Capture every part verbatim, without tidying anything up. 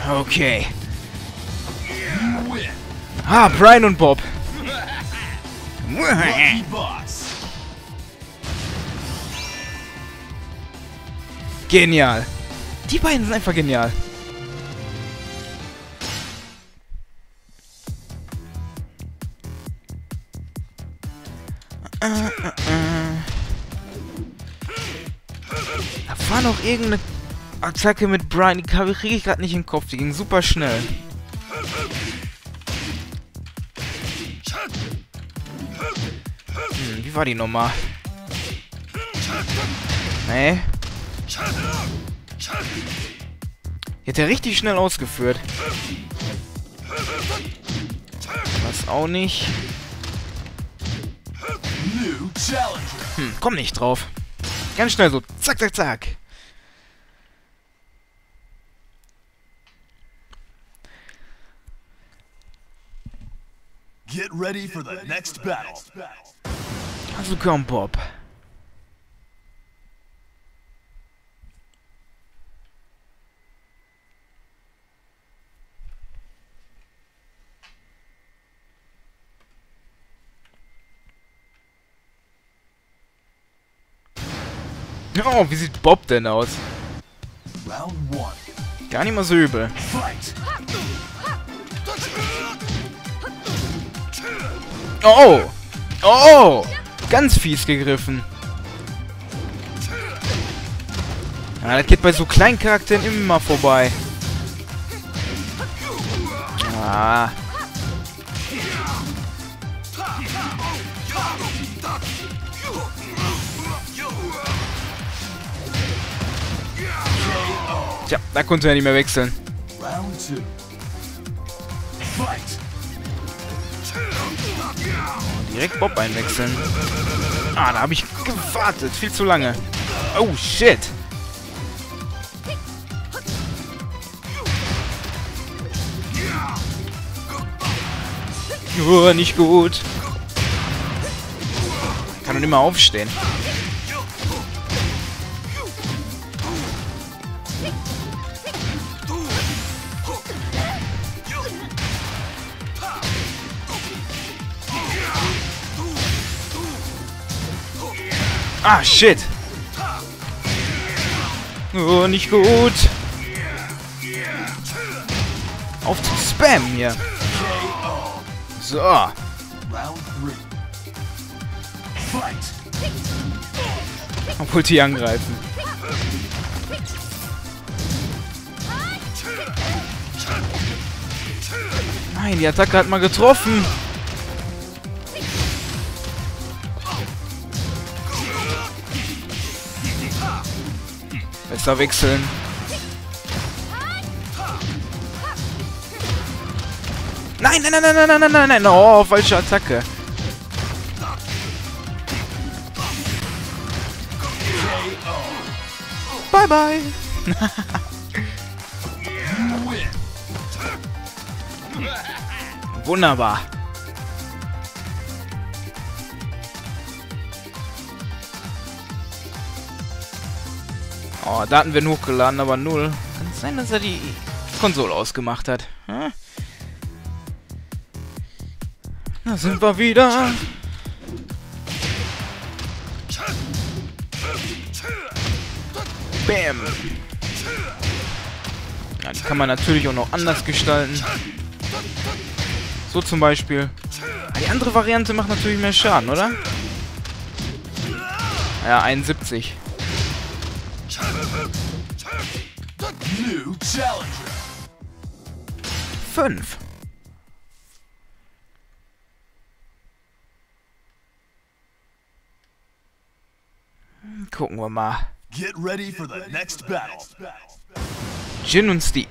Okay. Ah, Brian und Bob. Genial. Die beiden sind einfach genial. Äh, äh, äh. Da war noch irgendeine Attacke mit Brian, die kriege ich gerade nicht in den Kopf. Die ging super schnell. Hm, wie war die nochmal? Nee. Die hat er richtig schnell ausgeführt. Was auch nicht. Hm, komm nicht drauf. Ganz schnell so. Zack, zack, zack. Get ready for the next battle. Also komm, Bob. Oh, wie sieht Bob denn aus? Gar nicht mal so übel. Oh! Oh! Ganz fies gegriffen. Ja, das geht bei so kleinen Charakteren immer vorbei. Ah. Tja, da konnte er nicht mehr wechseln. Direkt Bob einwechseln. Ah, da habe ich gewartet. Viel zu lange. Oh, shit. Oh, nicht gut. Kann doch nicht mehr aufstehen. Ah, shit. Oh, nicht gut. Auf zu spammen hier. So. Obwohl die angreifen. Nein, die Attacke hat mal getroffen. Besser wechseln. Nein, nein, nein, nein, nein, nein, nein, nein. Oh, falsche Attacke. Bye, bye. Wunderbar. Oh, Daten werden hochgeladen, aber null. Kann es sein, dass er die Konsole ausgemacht hat? Hm? Da sind wir wieder. Bam. Ja, die kann man natürlich auch noch anders gestalten. So zum Beispiel. Die andere Variante macht natürlich mehr Schaden, oder? Ja, einundsiebzig. Fünf. Gucken wir mal. Get ready for the next battle. Jin und Steve.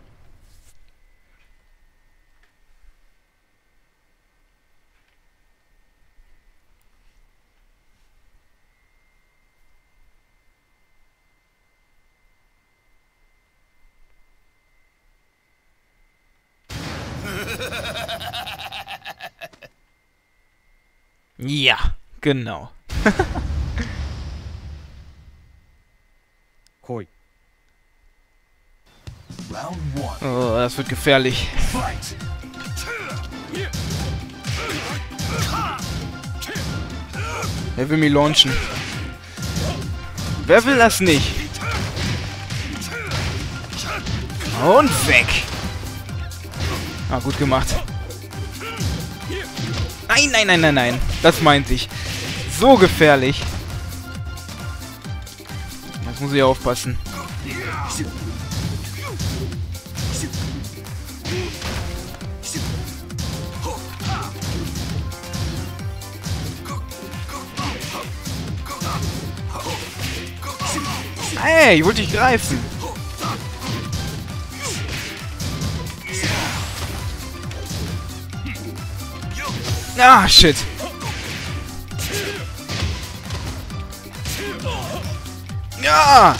Ja, genau. Round one. Oh, das wird gefährlich. Fight. Er will mich launchen. Wer will das nicht? Und weg. Ah, gut gemacht. Nein, nein, nein, nein, nein. Das meinte ich. So gefährlich. Jetzt muss ich aufpassen. Hey, ich wollte dich greifen. Ah, shit. Ja!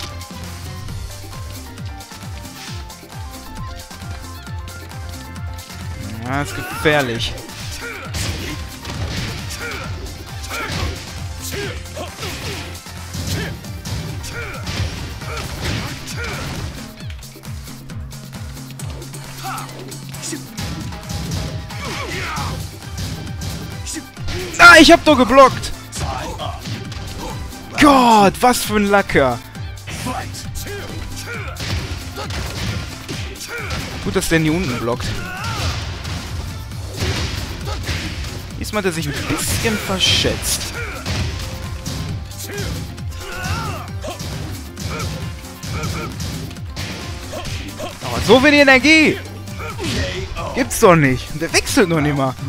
Das ist gefährlich. Ah, ich hab doch geblockt. Gott, was für ein Lacker. Gut, dass der nie unten blockt. Diesmal hat er sich ein bisschen verschätzt. Aber so wenig Energie. Gibt's doch nicht. Der wechselt noch nicht mal.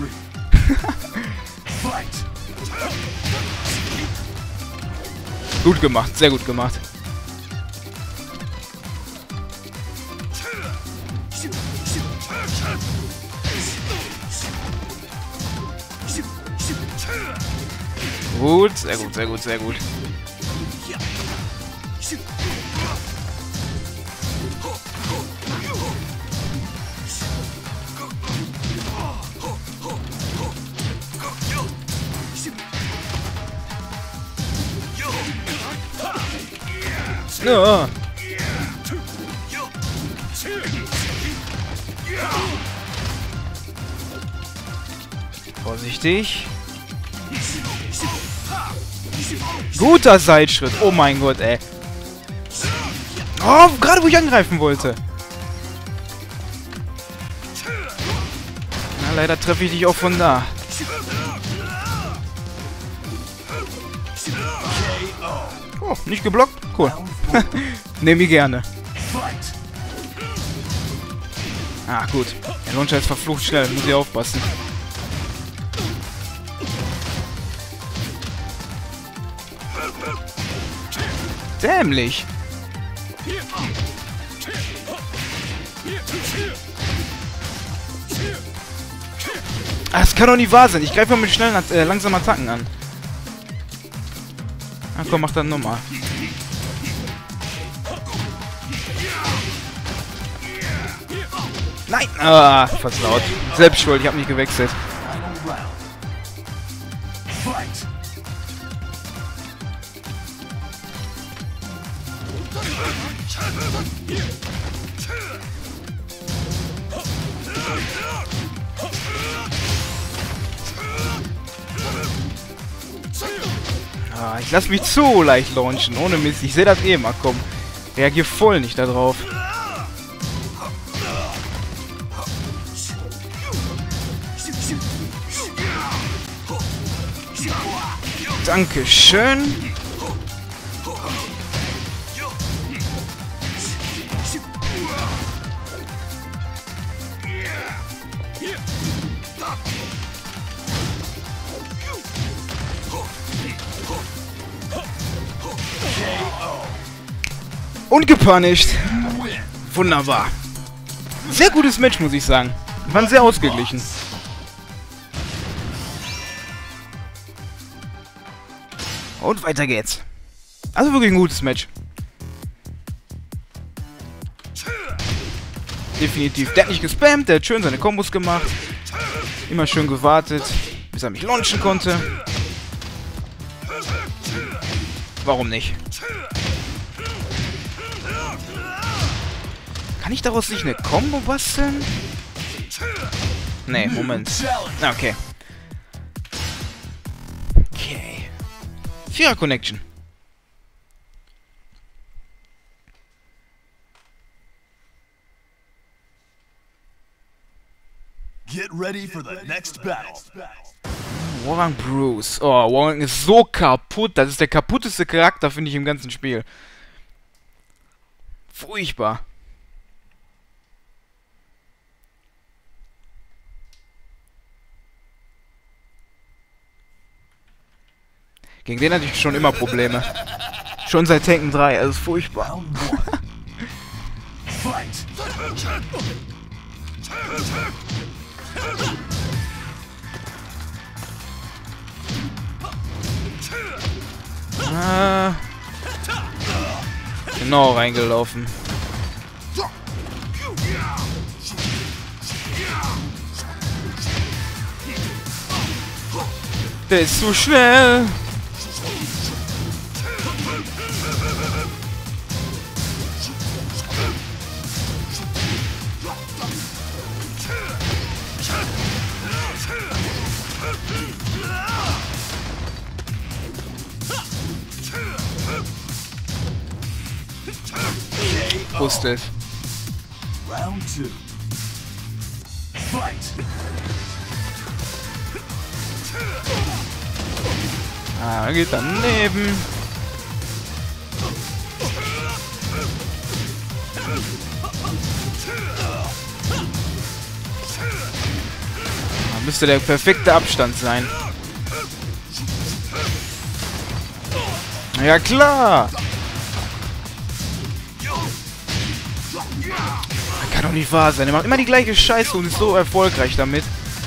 Gut gemacht, sehr gut gemacht. Gut, sehr gut, sehr gut, sehr gut. Ja. Vorsichtig. Guter Seitschritt. Oh mein Gott, ey. Oh, gerade wo ich angreifen wollte. Na, leider treffe ich dich auch von da. Oh, nicht geblockt? Cool. Nehme ich gerne. Ah, gut. Der Launcher ist verflucht schnell. Muss ich aufpassen. Dämlich. Ah, das kann doch nicht wahr sein. Ich greife mal mit schnellen, äh, langsamen Attacken an. Ah, komm, mach dann nochmal. Nein! Ah, versaut. Selbst schuld, ich hab nicht gewechselt. Ah, ich lass mich zu leicht launchen, ohne Mist. Ich sehe das eh mal, komm. Reagier voll nicht da drauf. Dankeschön. Und gepunished. Wunderbar. Sehr gutes Match, muss ich sagen. Waren sehr ausgeglichen. Und weiter geht's. Also wirklich ein gutes Match. Definitiv. Der hat nicht gespammt, der hat schön seine Kombos gemacht. Immer schön gewartet, bis er mich launchen konnte. Warum nicht? Kann ich daraus nicht eine Combo basteln? Nee, Moment. Okay. Okay. Vierer Connection. Get ready for the next battle. Warang Bruce. Oh, Warang ist so kaputt. Das ist der kaputteste Charakter, finde ich, im ganzen Spiel. Furchtbar. Gegen den hatte ich schon immer Probleme. Schon seit Tekken drei, also furchtbar. Ah, genau reingelaufen. Der ist zu schnell. Wusste es. Round two. Fight. Ah, geht daneben. Da müsste der perfekte Abstand sein. Ja klar. Kann doch nicht wahr sein. Er macht immer die gleiche Scheiße und ist so erfolgreich damit.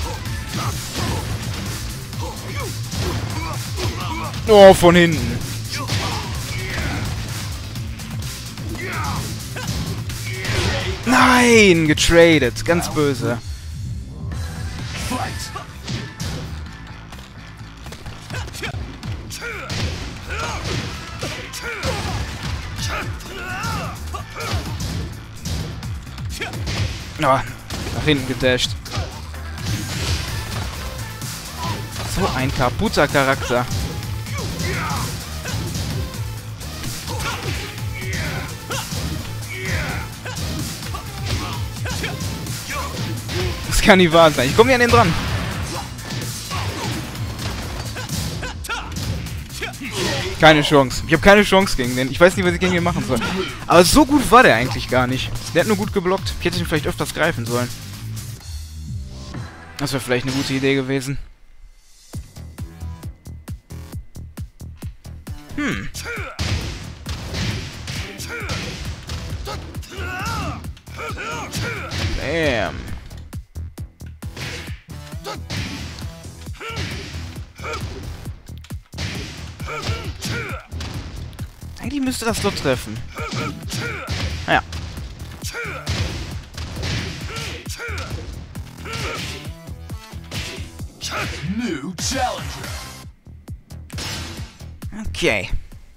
Oh, von hinten. Nein, getradet. Ganz böse. Oh, nach hinten gedasht. So ein kaputter Charakter. Das kann nicht wahr sein. Ich komme nicht an den dran. Keine Chance. Ich habe keine Chance gegen den. Ich weiß nicht, was ich gegen den machen soll. Aber so gut war der eigentlich gar nicht. Der hat nur gut geblockt. Ich hätte ihn vielleicht öfters greifen sollen. Das wäre vielleicht eine gute Idee gewesen. Hm. Bam. Eigentlich müsste das doch treffen. Ja. New challenger. Okay.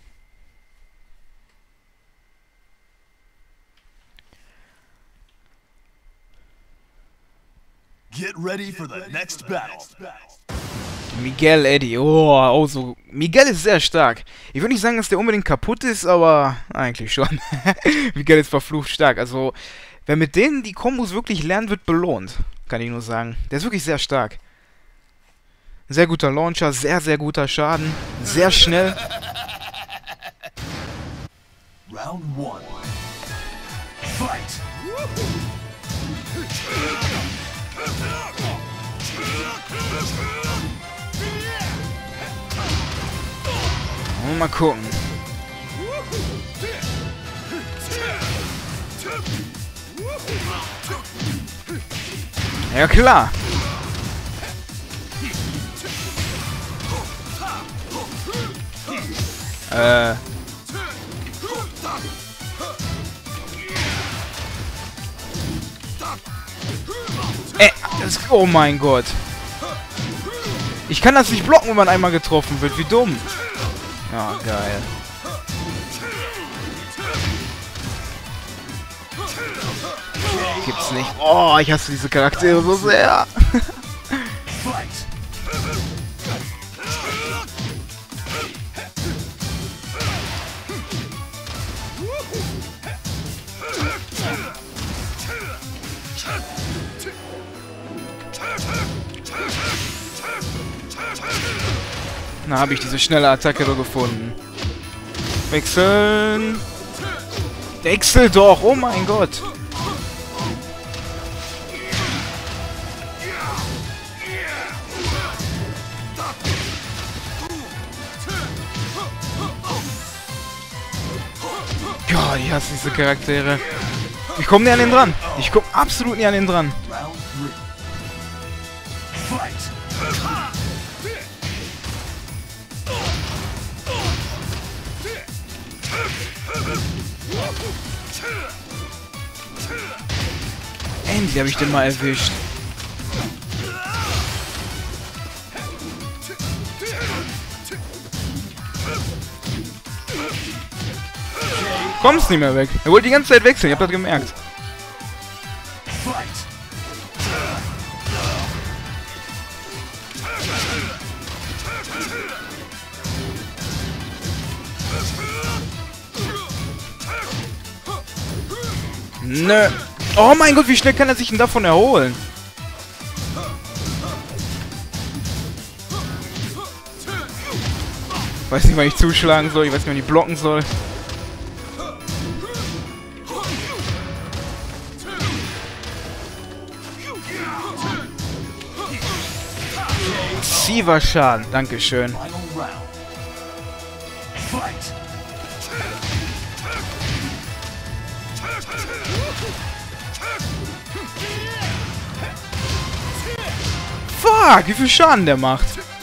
Get ready for the next battle. Miguel Eddy. Oh, oh so. Miguel ist sehr stark. Ich würde nicht sagen, dass der unbedingt kaputt ist, aber eigentlich schon. Miguel ist verflucht stark. Also, wer mit denen die Kombos wirklich lernt, wird belohnt. Kann ich nur sagen. Der ist wirklich sehr stark. Sehr guter Launcher, sehr, sehr guter Schaden. Sehr schnell. Round one. Fight. Mal gucken. Ja klar. Äh. Äh, das, oh mein Gott. Ich kann das nicht blocken, wenn man einmal getroffen wird. Wie dumm. Ja, oh, geil. Gibt's nicht. Oh, ich hasse diese Charaktere so sehr. Fight! Na, habe ich diese schnelle Attacke doch gefunden. Wechseln. Wechsel doch, oh mein Gott. Ja, ich hasse diese Charaktere. Ich komme nie an den dran. Ich komme absolut nie an den dran. Round three. Fight! Endlich habe ich den mal erwischt. Kommst nicht mehr weg. Er wollte die ganze Zeit wechseln, ich hab das gemerkt. Fight! Nö. Oh mein Gott, wie schnell kann er sich denn davon erholen? Weiß nicht, wann ich zuschlagen soll. Ich weiß nicht, wann ich blocken soll. Massiver Schaden. Dankeschön. Final round. Fight! Fuck, wie viel Schaden der macht.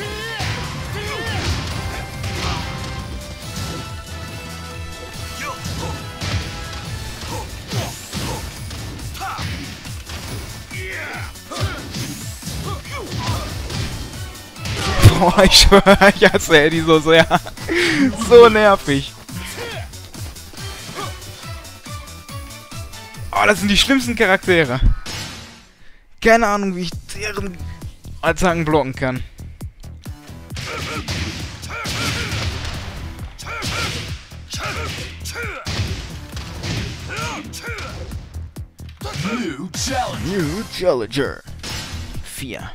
Boah, ich schwöre, ich hasse Eddie so sehr. So nervig. Oh, das sind die schlimmsten Charaktere. Keine Ahnung, wie ich deren Attacken blocken kann. New challenge. New Challenger. vier.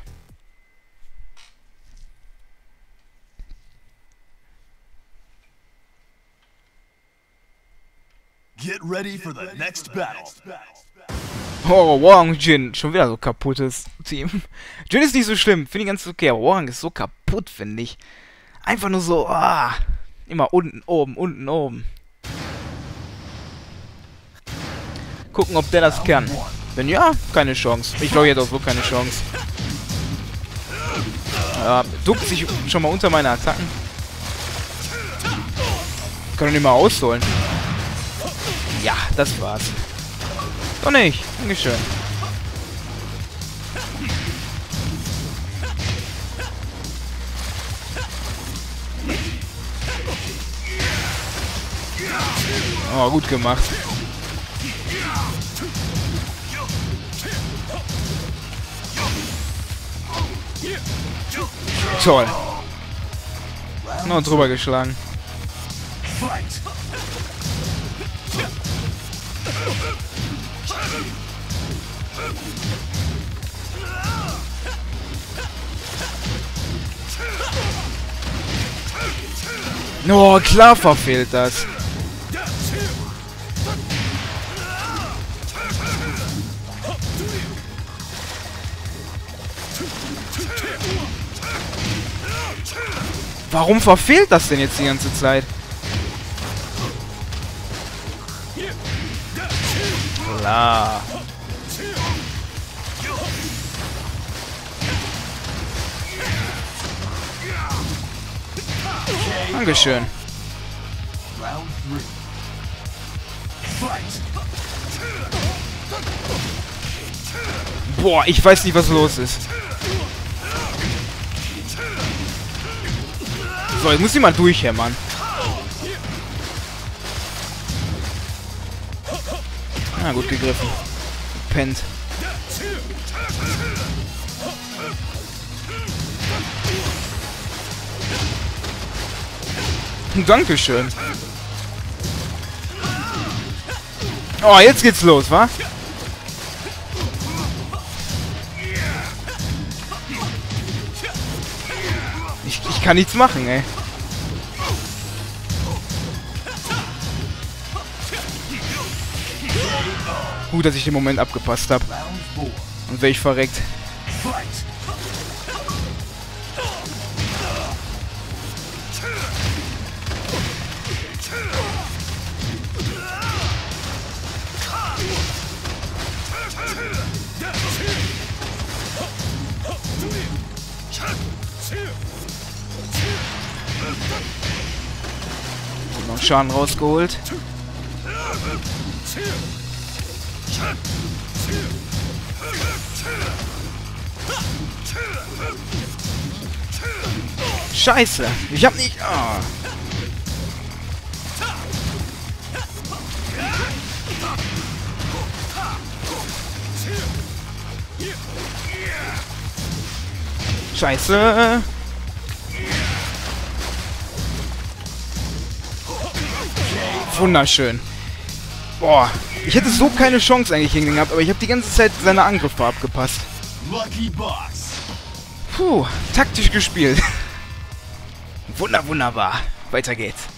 Get ready for the next battle. Oh, Wong Jin. Schon wieder so kaputtes Team. Jin ist nicht so schlimm. Finde ich ganz okay. Aber Wong ist so kaputt, finde ich. Einfach nur so, ah. Immer unten, oben, unten, oben. Gucken, ob der das kann. Wenn ja, keine Chance. Ich glaube, er hat auch so keine Chance. Ja, duckt sich schon mal unter meine Attacken. Kann doch nicht mal ausholen. Ja, das war's. Doch nicht. Dankeschön. Oh, gut gemacht. Toll. Noch drüber geschlagen. Fight! Oh, klar verfehlt das. Warum verfehlt das denn jetzt die ganze Zeit? Klar. Dankeschön. Round three. Fight! Boah, ich weiß nicht, was los ist. So, jetzt muss ich mal durchhämmern. Na, gut gegriffen. wegpennt. Dankeschön. Oh, jetzt geht's los, wa? Ich, ich kann nichts machen, ey. Gut, dass ich den Moment abgepasst habe. Und wäre ich verreckt. Und noch Schaden rausgeholt. Scheiße, ich hab nicht... Oh. Scheiße. Wunderschön. Boah, ich hätte so keine Chance eigentlich gegen den gehabt, aber ich habe die ganze Zeit seine Angriffe abgepasst. Puh, taktisch gespielt. Wunder, wunderbar. Weiter geht's.